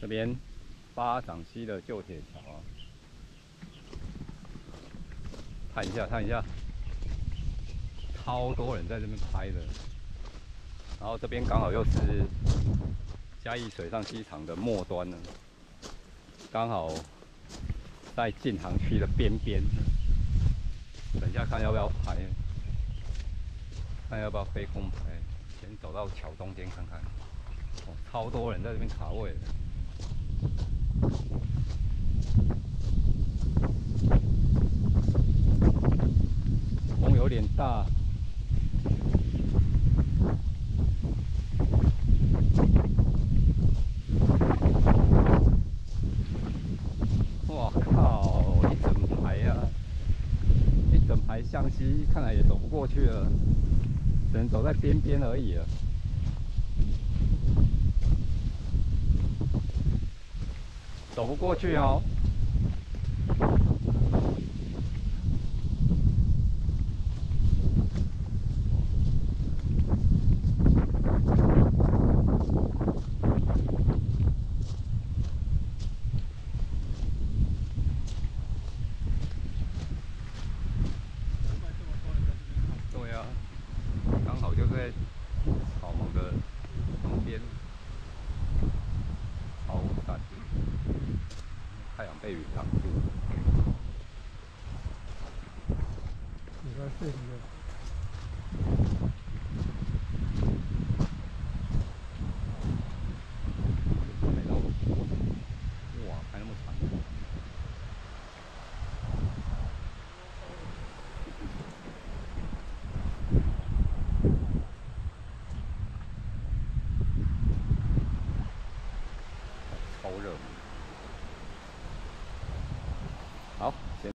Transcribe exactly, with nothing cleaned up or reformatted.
这边巴掌溪的旧铁桥啊，看一下看一下，超多人在这边拍的。然后这边刚好又是嘉义水上机场的末端呢，刚好在禁航区的边边。等一下看要不要拍，看要不要飞空拍。先走到桥中间看看，哦，超多人在这边卡位的。风有点大。哇靠！一整排啊，一整排相机，看来也走不过去了，只能走在边边而已了。走不过去哦。对啊，刚好就在草丛的旁边，超赞，太阳被云挡住了。 你在睡什么？ 拍到，哇，拍那么长。超热。好，先。